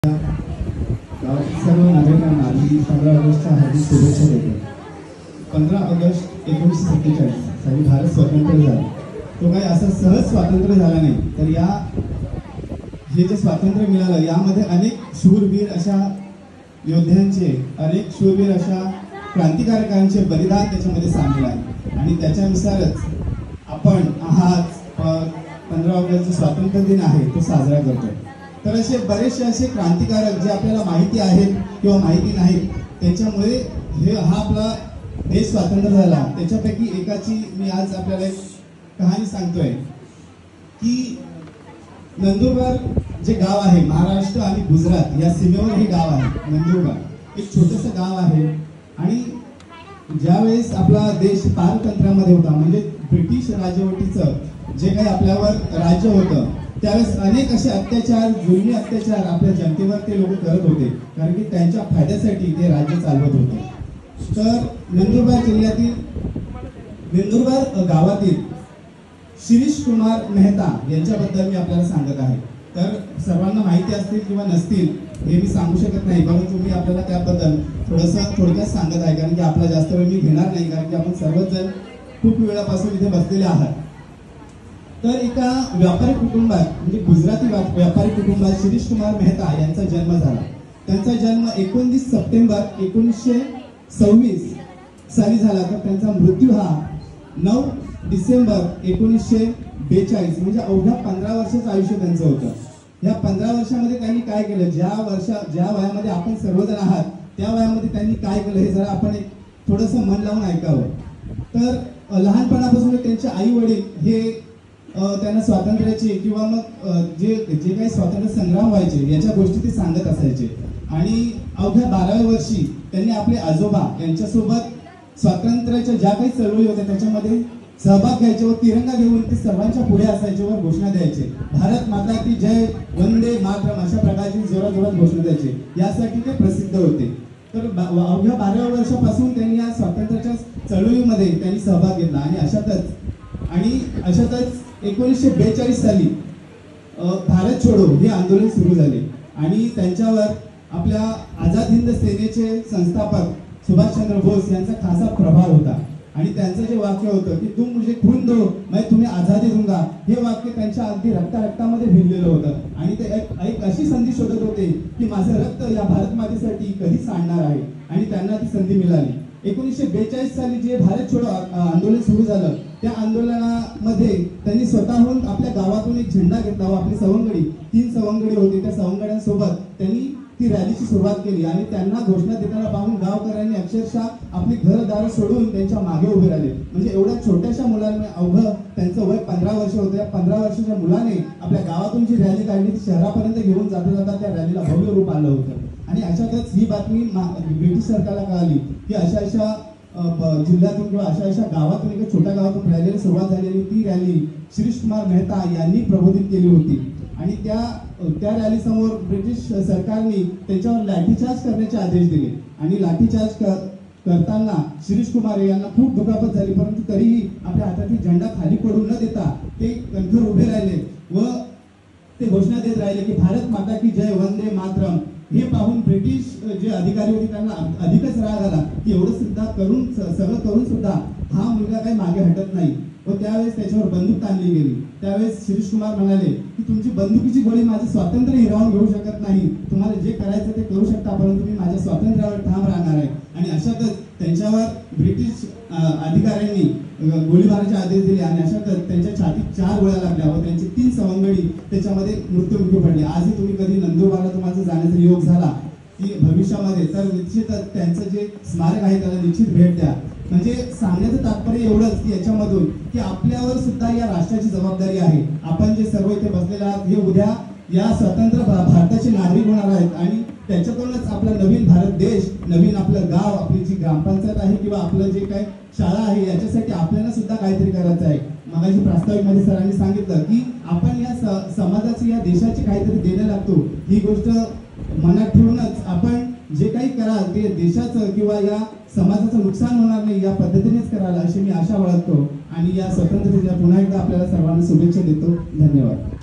गावातील सर्व नागरिकांना आधी 15 ऑगस्टच्या हार्दिक शुभेच्छा देतो. 15 ऑगस्ट 1947 साली भारत स्वतंत्र झाला. तो काही असं सहज स्वातंत्र्य झाला नाही, तर हे जे स्वातंत्र्य मिळालं यामध्ये अनेक शूरवीर अशा योद्ध्यांचे, अनेक शूरवीर अशा क्रांतिकारकांचे बलिदान त्याच्यामध्ये सामील आहे. आणि त्याच्यानुसारच आपण आज 15 ऑगस्ट जो स्वातंत्र्य दिन आहे तो साजरा करतोय. तर असे बरेचसे असे क्रांतिकारक जे आपल्याला माहिती आहेत किंवा माहिती नाहीत, त्याच्यामुळे हा आपला देश स्वातंत्र्य झाला. त्याच्यापैकी एकाची मी आज आपल्याला एक कहाणी सांगतोय की नंदुरबार जे गाव आहे, महाराष्ट्र आणि गुजरात या सीमेवर हे गाव आहे. नंदुरबार एक छोटंसं गाव आहे. आणि ज्यावेळेस आपला देश पारतंत्र्यामध्ये होता, म्हणजे ब्रिटिश राजवटीचं जे काही आपल्यावर राज्य होतं, त्यावेळेस अनेक असे अत्याचार, जुलमी अत्याचार आपल्या जनतेवर ते लोक करत होते, कारण की त्यांच्या फायद्यासाठी ते राज्य चालवत होते. तर नंदुरबार जिल्ह्यातील नंदुरबार गावातील शिरीष कुमार मेहता यांच्याबद्दल मी आपल्याला सांगत आहे. तर सर्वांना माहिती असतील किंवा नसतील हे मी सांगू शकत नाही, परंतु मी आपल्याला त्याबद्दल थोडक्यात सांगत आहे, कारण की आपला जास्त वेळ मी घेणार नाही, कारण की आपण सर्वजण खूप वेळापासून इथे बसलेले आहात. तर एका व्यापारी कुटुंबात, म्हणजे गुजराती व्यापारी कुटुंबात शिरीष कुमार मेहता यांचा जन्म झाला. त्यांचा जन्म 19 सप्टेंबर 1926 साली झाला. तर त्यांचा मृत्यू हा 9 डिसेंबर 1942, म्हणजे अवघ्या 15 वर्षाचं आयुष्य त्यांचं होतं. या 15 वर्षामध्ये त्यांनी काय केलं, ज्या वयामध्ये आपण सर्वजण आहात त्या वयामध्ये त्यांनी काय केलं हे जरा आपण थोडंसं मन लावून ऐकावं. तर लहानपणापासून त्यांचे आई वडील हे त्यांना स्वातंत्र्याचे किंवा मग जे काही स्वातंत्र्य संग्राम व्हायचे याच्या गोष्टी ते सांगत असायचे. आणि अवघ्या 12व्या वर्षी त्यांनी आपले आजोबा यांच्यासोबत स्वातंत्र्याच्या ज्या काही चळवळी होत्या त्याच्यामध्ये सहभाग घ्यायचे व तिरंगा घेऊन ते सर्वांच्या पुढे असायचे व घोषणा द्यायचे. भारत माता की जय, वंदे मातरम अशा प्रकारची जोराजोरात घोषणा द्यायचे. यासाठी ते प्रसिद्ध होते. तर अवघ्या 12व्या वर्षापासून त्यांनी या स्वातंत्र्याच्या चळवळीमध्ये त्यांनी सहभाग घेतला. आणि अशातच 1942 साली भारत छोडो हे आंदोलन सुरू झाले. आणि त्यांच्यावर आपल्या आझाद हिंद सेनेचे संस्थापक सुभाषचंद्र बोस यांचा खासा प्रभाव होता. आणि त्यांचं जे वाक्य होतं की तुम मुझे खून दो मैं तुम्हें आझादी दूंगा, हे वाक्य त्यांच्या अगदी रक्तामध्ये भिनलेलं होतं. आणि ते एक अशी संधी शोधत होते की माझं रक्त या भारत मातेसाठी कधी सांडणार आहे. आणि त्यांना ती संधी मिळाली. 1942 साली जे भारत छोडो आंदोलन सुरू झालं, त्या आंदोलनामध्ये त्यांनी स्वतःहून आपल्या गावातून एक झेंडा घेतला व आपली सवंगडी, 3 सवंगडी होती, त्या सवंगड्यांसोबत त्यांनी ती रॅलीची सुरुवात केली. आणि त्यांना घोषणा देताना पाहून गावकऱ्यांनी अक्षरशः आपली घरदार सोडून त्यांच्या मागे उभे राहिले. म्हणजे एवढ्या छोट्याशा मुलांनी, अवघं त्यांचं वय 15 वर्ष होतं, या 15 वर्षाच्या मुलाने आपल्या गावातून जी रॅली काढली ती शहरापर्यंत घेऊन जाता त्या रॅलीला भव्य रूप आलं होतं. आणि अशातच ही बातमी ब्रिटिश सरकारला कळाली की अशा जिल्ह्यातून किंवा अशा गावातून, एका छोट्या गावातून रॅलीला सुरुवात झालेली. ती रॅली शिरीष कुमार मेहता यांनी प्रबोधित केली होती. आणि त्या रॅली समोर ब्रिटिश सरकारने त्यांच्यावर लाठीचार्ज करण्याचे आदेश दिले. आणि लाठीचार्ज करताना शिरीष कुमार यांना खूप दुखापत झाली, परंतु तरीही आपल्या हातातील झेंडा खाली पडू न देता ते कणखर उभे राहिले व ते घोषणा देत राहिले की भारत माता की जय, वंदे मातरम. हे पाहून ब्रिटिश जे अधिकारी होते त्यांना अधिकच राग आला की एवढं सुद्धा सगळं करून सुद्धा हा मुलगा काही मागे हटत नाही. व त्यावेळेस त्याच्यावर बंदूक ताणली गेली. त्यावेळेस शिरीष कुमार म्हणाले की तुमची बंदुकीची गोळी माझं स्वातंत्र्य हिरावून घेऊ शकत नाही, तुम्हाला जे करायचं ते करू शकता, परंतु मी माझ्या स्वातंत्र्यावर ठाम राहणार आहे. आणि अशातच त्यांच्यावर ब्रिटिश अधिकाऱ्यांनी गोळीबाराचे आदेश दिले. आणि अशातच त्यांच्या छातीत 4 गोळ्या लागल्या व त्यांची 3 सवंगडी त्याच्यामध्ये मृत्युमुखी पडली. आजही तुम्ही कधी नंदुरबारला तुम्हाला जाण्याचा योग झाला की भविष्यामध्ये, तर निश्चितच त्यांचं जे स्मारक आहे त्याला निश्चित भेट द्या. म्हणजे सांगण्याचं तात्पर्य एवढंच की याच्यामधून की आपल्यावर सुद्धा या राष्ट्राची जबाबदारी आहे. आपण जे सर्व इथे बसलेले आहात हे उद्या या स्वतंत्र भारताचे नागरिक होणार आहेत. आणि त्याच्यातूनच आपला नवीन भारत देश, नवीन आपलं गाव, आपली जी ग्रामपंचायत आहे किंवा आपलं जे काही शाळा आहे याच्यासाठी आपल्याला सुद्धा काहीतरी करायचं आहे. मगाशी प्रास्ताविकमध्ये सरांनी सांगितलं की आपण या समाजाची, या देशाची काहीतरी देणं लागतो. ही गोष्ट मनात ठेवूनच आपण जे काही कराल ते देशाचं किंवा या समाजाचं नुकसान होणार नाही या पद्धतीनेच कराल अशी मी आशा बाळगतो. आणि या स्वातंत्र्य दिनाच्या पुन्हा एकदा आपल्याला सर्वांना शुभेच्छा देतो. धन्यवाद.